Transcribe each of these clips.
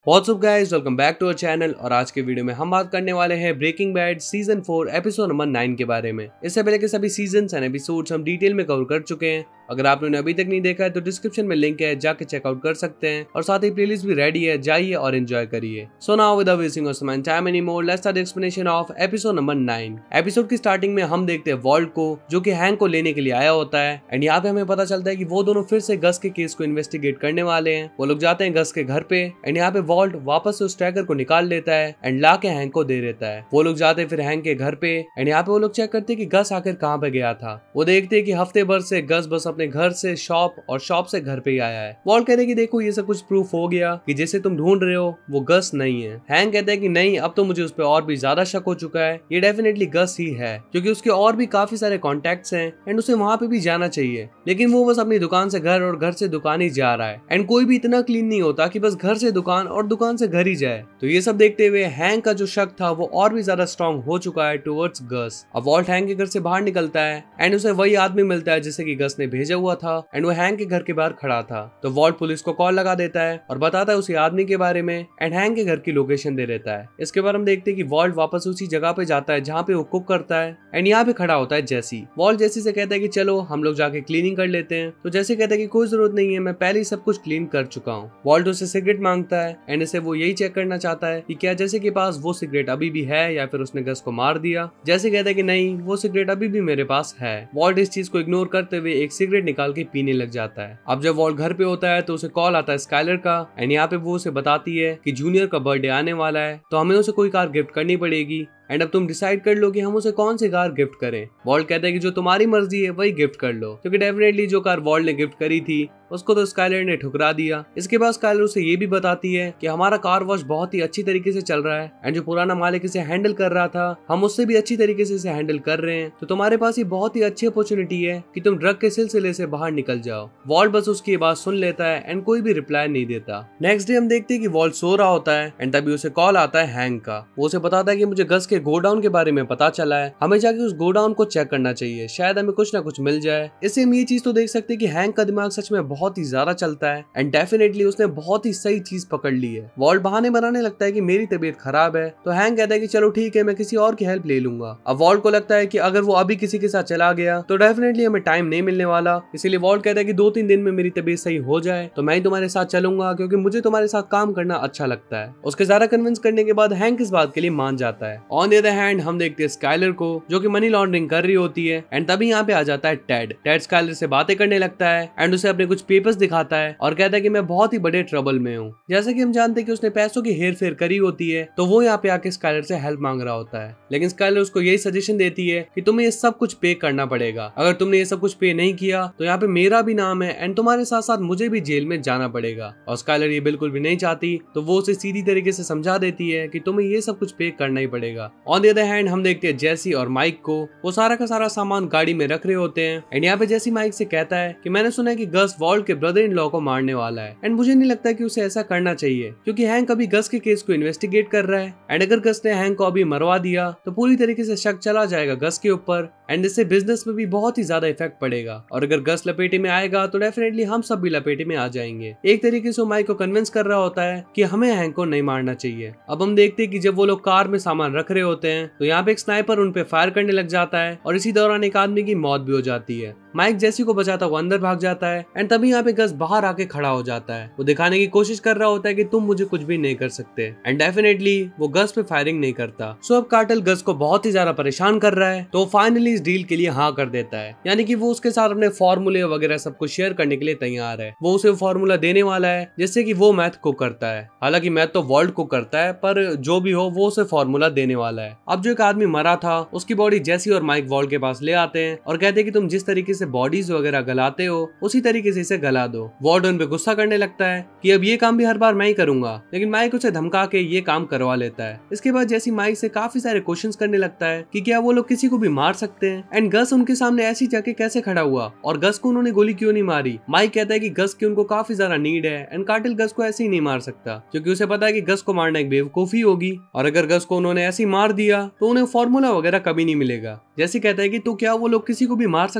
What's up guys, welcome back to our channel. और आज के वीडियो में हम बात करने वाले हैं Breaking Bad season 4 episode number 9 के बारे में। इससे पहले के सभी सीजन्स एंड एपिसोड्स हम डिटेल में कवर कर चुके हैं। अगर आपने अभी तक नहीं देखा है तो डिस्क्रिप्शन में लिंक है, जाके चेकआउट कर सकते हैं। और साथ ही प्लेलिस्ट भी रेडी है, जाइए और एंजॉय करिए। So now without wasting some time any more, let's start the explanation of episode number 9। Episode की स्टार्टिंग में हम देखते हैं वॉल्ट को, जो कि हैंक को लेने के लिए आया होता है। एंड यहाँ पे हमें पता चलता है कि वो दोनों फिर से गस के केस को इन्वेस्टिगेट करने वाले हैं। वो लोग जाते हैं गस के घर पे एंड यहाँ पे वॉल्ट वापस से उस ट्रैकर को निकाल लेता है एंड ला के हैंक को दे देता है। वो लोग जाते हैं फिर हैंक के घर पे एंड यहाँ पे वो लोग चेक करते हैं कि गस आखिर कहाँ पे गया था। वो देखते हैं कि हफ्ते भर से गस बस अपने घर से शॉप और शॉप से घर पे ही आया है। वॉल्ट कहते हैं कि देखो ये सब कुछ प्रूफ हो गया कि जिसे तुम ढूंढ रहे हो वो गस नहीं है। हैंक कहते हैं कि नहीं, अब तो मुझे उस पर और भी ज्यादा शक हो चुका है, ये डेफिनेटली गस ही है क्योंकि उसके और भी काफी सारे कॉन्टेक्ट्स हैं एंड उसे वहां पे भी जाना चाहिए। लेकिन वो बस अपनी दुकान से घर और घर से दुकान ही जा रहा है एंड कोई भी इतना क्लीन नहीं होता कि बस घर से दुकान और दुकान से घर ही जाए। तो ये सब देखते हुए हैंक का जो शक था वो और भी ज्यादा स्ट्रॉन्ग हो चुका है टुवर्ड्स गस। अब वॉल्ट हैंक के घर से बाहर निकलता है एंड उसे वही आदमी मिलता है जिसे कि गस ने भेजा हुआ था एंड वो हैंक के घर के बाहर खड़ा था। तो वॉल्ट पुलिस को कॉल लगा देता है और बताता है उसी आदमी के बारे में एंड हैंक के घर की लोकेशन दे देता है। इसके बाद हम देखते हैं कि वॉल्ट वापस उसी जगह पे जाता है जहाँ पे वो कुक करता है एंड यहाँ पे खड़ा होता है जेसी। वॉल्ट जेसी से कहता है कि चलो हम लोग जाके क्लीनिंग कर लेते हैं। तो जेसी कहता है कि कोई जरूरत नहीं है, मैं पहले ही सब कुछ क्लीन कर चुका हूँ। वॉल्ट उसे सिगरेट मांगता है एंड इसे वो यही चेक करना चाहता है कि क्या जेसी के पास वो सिगरेट अभी भी है या फिर उसने गस को मार दिया। जेसी कहता है कि नहीं, वो सिगरेट अभी भी मेरे पास है। वॉल्ट इस चीज को इग्नोर करते हुए एक सिगरेट निकाल के पीने लग जाता है। अब जब वॉल्ट घर पे होता है तो उसे कॉल आता है स्काइलर का एंड यहाँ पे वो उसे बताती है कि जूनियर का बर्थडे आने वाला है तो हमें उसे कोई कार गिफ्ट करनी पड़ेगी एंड अब तुम डिसाइड कर लो कि हम उसे कौन सी कार गिफ्ट करें। वॉल्ट कहता है कि जो तुम्हारी मर्जी है वही गिफ्ट कर लो, क्योंकि डेफिनेटली जो कार वॉल्ट ने गिफ्ट करी थी उसको तो स्काइलर ने ठुकरा दिया। इसके बाद स्काइलर उसे ये भी बताती है कि हमारा कार वॉश बहुत ही अच्छी तरीके से चल रहा है एंड जो पुराना मालिक इसे हैंडल कर रहा था हम उससे भी अच्छी तरीके से इसे हैंडल कर रहे हैं। तो तुम्हारे पास ये बहुत ही अच्छी अपॉर्चुनिटी है कि तुम ड्रग के सिलसिले से बाहर निकल जाओ। वॉल्ट बस उसकी बात सुन लेता है एंड कोई भी रिप्लाई नहीं देता। नेक्स्ट डे हम देखते हैं कि वॉल्ट सो रहा होता है एंड तभी उसे कॉल आता है हैंक का। वो उसे बताता है कि मुझे गस के गोडाउन के बारे में पता चला है, हमें जाके उस गोडाउन को चेक करना चाहिए, शायद हमें कुछ ना कुछ मिल जाए। इससे हम ये चीज तो देख सकते हैं कि हैंक का दिमाग सच में बहुत ही ज्यादा चलता है एंड डेफिनेटली उसने बहुत ही सही चीज पकड़ ली है। वॉल्ट बहाने बनाने लगता है कि मेरी तबीयत खराब है तो हैंक कहता है कि चलो ठीक है, मैं किसी और की हेल्प ले लूंगा। अब वॉल्ट को लगता है कि अगर वो अभी किसी के साथ चला गया तो डेफिनेटली हमें टाइम नहीं मिलने वाला, इसीलिए वॉल्ट कहता है कि 2-3 दिन में मेरी तबीयत सही हो जाए तो मैं ही तुम्हारे साथ चलूंगा क्योंकि मुझे तुम्हारे साथ काम करना अच्छा लगता है। उसके ज्यादा कन्विंस करने के बाद हैंक इस बात के लिए मान जाता है। ऑन द अदर हैंड हम देखते हैं स्काइलर को जो कि मनी लॉन्ड्रिंग कर रही होती है एंड तभी यहाँ पे आ जाता है टेड। टेड स्काइलर से बातें करने लगता है एंड उसे अपने कुछ पेपर्स दिखाता है और कहता है कि मैं बहुत ही बड़े ट्रबल में हूँ। जैसे कि हम जानते हैं कि उसने पैसों की हेर फेर करी होती है तो वो यहाँ पे आके स्काइलर से हेल्प मांग रहा होता है। लेकिन स्काइलर उसको यही सजेशन देती है कि तुम्हें ये सब कुछ पे करना पड़ेगा, अगर तुमने ये सब कुछ पे नहीं किया तो यहाँ पे मेरा भी नाम है एंड तुम्हारे साथ साथ मुझे भी जेल में जाना पड़ेगा। और स्काइलर ये बिल्कुल भी नहीं चाहती तो वो उसे सीधी तरीके से समझा देती है कि तुम्हें ये सब कुछ पे करना ही पड़ेगा। ऑन द अदर हैंड हम देखते हैं जेसी और माइक को, वो सारा का सारा सामान गाड़ी में रख रहे होते हैं एंड यहाँ पे जेसी माइक से कहता है कि मैंने सुना है कि गस वॉल्ट के ब्रदर इन लॉ को मारने वाला है एंड मुझे नहीं लगता कि उसे ऐसा करना चाहिए क्योंकि हैंक अभी गस के केस को इन्वेस्टिगेट कर रहा है एंड अगर गस ने हैंक को अभी मरवा दिया तो पूरी तरीके से शक चला जाएगा गस के ऊपर एंड इससे बिजनेस में भी बहुत ही ज्यादा इफेक्ट पड़ेगा। और अगर गस लपेटे में आएगा तो डेफिनेटली हम सब भी लपेटे में आ जाएंगे। एक तरीके से माइक को कन्विंस कर रहा होता है कि हमें हैंक को नहीं मारना चाहिए। अब हम देखते हैं कि जब वो लोग कार में सामान रख रहे होते हैं तो यहाँ पे एक स्नाइपर उन पे फायर करने लग जाता है और इसी दौरान एक आदमी की मौत भी हो जाती है। माइक जेसी को बचाता हुआ अंदर भाग जाता है एंड तभी यहाँ पे गस बाहर आके खड़ा हो जाता है। वो दिखाने की कोशिश कर रहा होता है कि तुम मुझे कुछ भी नहीं कर सकते एंड डेफिनेटली वो गस पे फायरिंग नहीं करता। सो अब कार्टेल गस को बहुत ही ज्यादा परेशान कर रहा है तो फाइनली इस डील के लिए हाँ कर देता है, यानी कि वो उसके साथ अपने फॉर्मूले वगैरह सब कुछ शेयर करने के लिए तैयार है। वो उसे फॉर्मूला देने वाला है जिससे कि वो मैथ को करता है, हालांकि मैथ तो वॉल्ट को करता है पर जो भी हो वो उसे फॉर्मूला देने वाला है। अब जो एक आदमी मरा था उसकी बॉडी जेसी और माइक वॉल्ट के पास ले आते हैं और कहते हैं कि तुम जिस तरीके से बॉडीज वगैरह गलाते हो उसी तरीके से इसे गला दो। वॉल्ट उन पे गुस्सा करने लगता है कि अब ये काम भी हर बार मैं ही करूंगा, लेकिन माइक उसे धमका के ये काम करवा लेता है। इसके बाद जेसी माइक से काफी सारे क्वेश्चंस करने लगता है कि क्या वो लोग किसी को भी मार सकते हैं एंड गस उनके सामने ऐसी जगह कैसे खड़ा हुआ और गस को उन्होंने गोली क्यों नहीं मारी। माइक कहता है कि गस की उनको काफी ज्यादा नीड है एंड कार्टेल गस को ऐसे ही नहीं मार सकता क्योंकि उसे पता है कि गस को मारना एक बेवकूफी होगी और अगर गस को उन्होंने ऐसे ही मार दिया तो उन्हें फॉर्मूला वगैरह कभी नहीं मिलेगा। जैसे कहता है कि तो क्या वो लोग किसी को भी मार सकते हैं।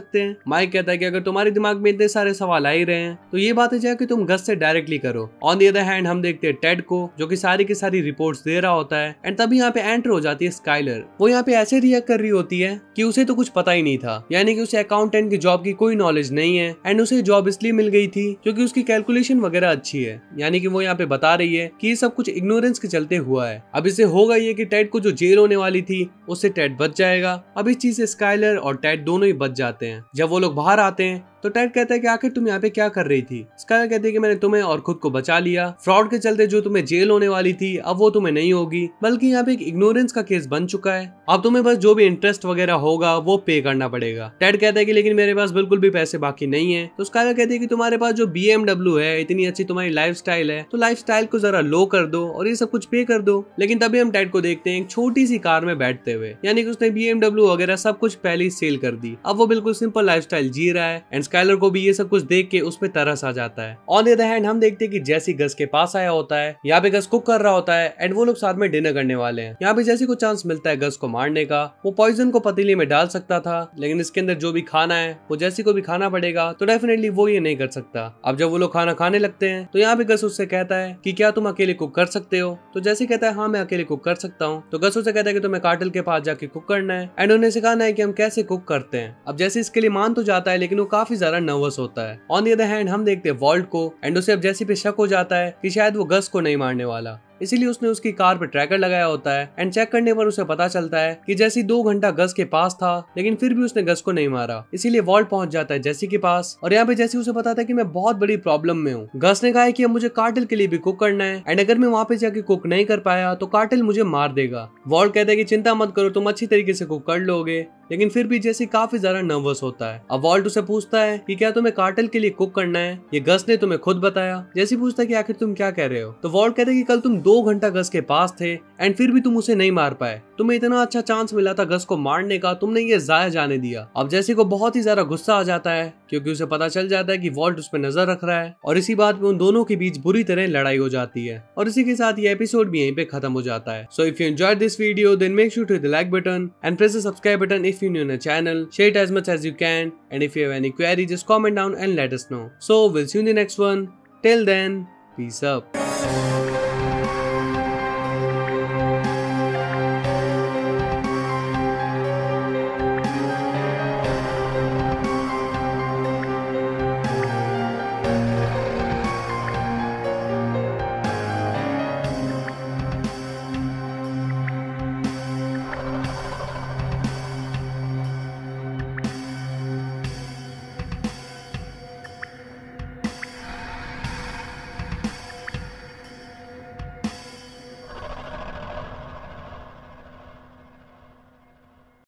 माइक कहता है कि अगर तुम्हारे दिमाग में इतने सारे सवाल आ ही रहे हैं तो ये बात है कि तुम गस से डायरेक्टली करो। ऑन द अदर हैंड हम देखते हैं टेड को, जो कि सारी की सारी रिपोर्ट्स दे रहा होता है। एंड तभी यहाँ पे एंटर हो जाती है स्काइलर। वो यहाँ पे ऐसे रिएक्ट कर रही होती है कि उसे तो कुछ पता ही नहीं था, यानी कि उसे अकाउंटेंट की जॉब की कोई नॉलेज नहीं है। एंड उसे जॉब इसलिए मिल गई थी क्योंकि उसकी कैलकुलेशन वगैरह अच्छी है, यानी कि वो यहाँ पे बता रही है कि ये सब कुछ इग्नोरेंस के चलते हुआ है। अब इसे होगा ये कि टेड को जो जेल होने वाली थी उससे टेड बच जाएगा। अब इस चीज से स्काइलर और टेड दोनों ही बच जाते हैं। जब वो लोग बाहर आते हैं तो टेड कहता है कि आखिर तुम यहाँ पे क्या कर रही थी। स्काइलर कहती है कि मैंने तुम्हें और खुद को बचा लिया। फ्रॉड के चलते जो तुम्हें जेल होने वाली थी अब वो तुम्हें नहीं होगी, बल्कि यहाँ पे एक इग्नोरेंस का केस बन चुका है। अब तुम्हें बस जो भी इंटरेस्ट वगैरह होगा वो पे करना पड़ेगा। टेड कहता है कि लेकिन मेरे पास बिल्कुल भी पैसे बाकी नहीं है। तो स्काइलर कहती है कि तुम्हारे पास जो BMW है, इतनी अच्छी तुम्हारी लाइफस्टाइल है, तो लाइफस्टाइल को जरा लो कर दो और ये सब कुछ पे कर दो। लेकिन तभी हम टेड को देखते हैं एक छोटी सी कार में बैठते हुए, यानी कि उसने BMW वगैरह सब कुछ पहले ही सेल कर दी। अब वो बिल्कुल सिंपल लाइफस्टाइल जी रहा है। एंड स्काइलर को भी ये सब कुछ देख के उस पे तरस आ जाता है। ऑन द अदर हैंड हम देखते हैं कि जैसी गस के पास आया होता है, यहाँ पे गस कुक कर रहा होता है एंड वो लोग साथ में डिनर करने वाले हैं। यहाँ पे जैसी को चांस मिलता है गस को मारने का। वो पॉइजन को पतीले में डाल सकता था, लेकिन इसके अंदर जो भी खाना है वो जैसी को भी खाना पड़ेगा, तो डेफिनेटली वो ये नहीं कर सकता। अब जब वो लोग खाना खाने लगते हैं तो यहाँ पे गस उससे कहता है कि क्या तुम अकेले कुक कर सकते हो। तो जैसे कहता है हाँ मैं अकेले कुक कर सकता हूँ। तो गस उससे कहता है कि तुम्हें कार्टेल के पास जाके कुक करना है एंड उन्हें सिखाना है कि हम कैसे कुक करते हैं। अब जैसे इसके लिए मान तो जाता है, लेकिन वो काफी ज्यादा नर्वस होता है। ऑन द अदर हैंड हम देखते हैं वॉल्ट को एंड उसे अब जैसी पे शक हो जाता है कि शायद वो गस को नहीं मारने वाला, इसीलिए उसने उसकी कार पे ट्रैकर लगाया होता है। एंड चेक करने पर उसे पता चलता है कि जैसी 2 घंटा गस के पास था, लेकिन फिर भी उसने गस को नहीं मारा। इसीलिए वॉल्ट पहुंच जाता है जैसी के पास और यहाँ पे जैसी उसे बताता है कि मैं बहुत बड़ी प्रॉब्लम में हूँ। गस ने कहा है कि अब मुझे कार्टेल के लिए भी कुक करना है एंड अगर मैं वहाँ पे जाके कुक नहीं कर पाया तो कार्टेल मुझे मार देगा। वॉल्ट कहता है कि चिंता मत करो, तुम अच्छी तरीके से कुक कर लोगे। लेकिन फिर भी जैसी काफी ज्यादा नर्वस होता है। अब वॉल्ट उसे पूछता है कि क्या तुम्हें कार्टेल के लिए कुक करना है, ये गस ने तुम्हें खुद बताया। जैसी पूछता है कि आखिर तुम क्या कह रहे हो। तो वॉल्ट कहता है कि कल तुम 2 घंटा गस के पास थे एंड फिर भी तुम उसे नहीं मार पाए। तुम्हें इतना अच्छा चांस मिला था गस को मारने का, तुमने ये जाया जाने दिया। अब जैसी को बहुत ही ज्यादा गुस्सा आ जाता है क्योंकि उसे पता चल जाता है कि वॉल्ट उस पर नजर रख रहा है और इसी बात में उन दोनों के बीच बुरी तरह लड़ाई हो जाती है। और इसी के साथ ये एपिसोड भी यहीं पे खत्म हो जाता है। So if you enjoyed this video then make sure to hit the like button and press the subscribe button if you're new in the channel. Share it as much as you can, and if you have any query just comment down and let us know. So we'll see you in the next one. Till then, peace up.